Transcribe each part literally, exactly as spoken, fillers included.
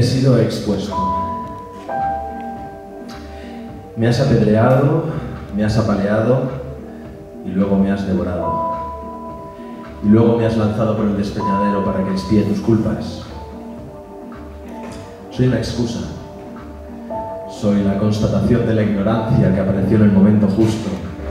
He sido expuesto. Me has apedreado, me has apaleado y luego me has devorado. Y luego me has lanzado por el despeñadero para que expíe tus culpas. Soy una excusa. Soy la constatación de la ignorancia que apareció en el momento justo.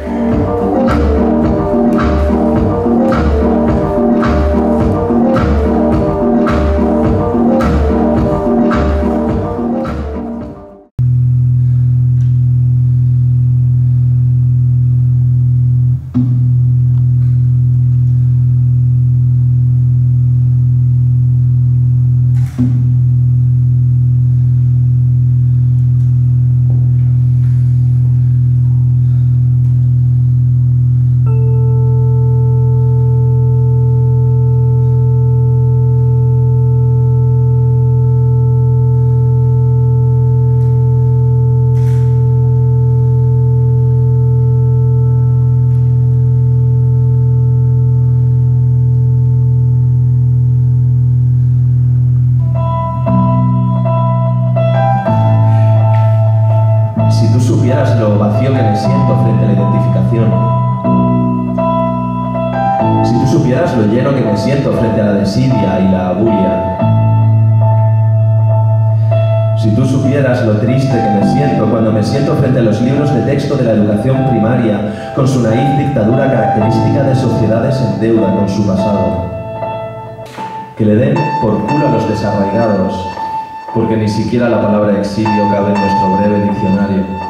Si tú supieras lo vacío que me siento frente a la identificación, si tú supieras lo lleno que me siento frente a la desidia y la abulia, si tú supieras lo triste que me siento cuando me siento frente a los libros de texto de la educación primaria con su naif dictadura característica de sociedades en deuda con su pasado, que le den por culo a los desarraigados, porque ni siquiera la palabra exilio cabe en nuestro breve diccionario.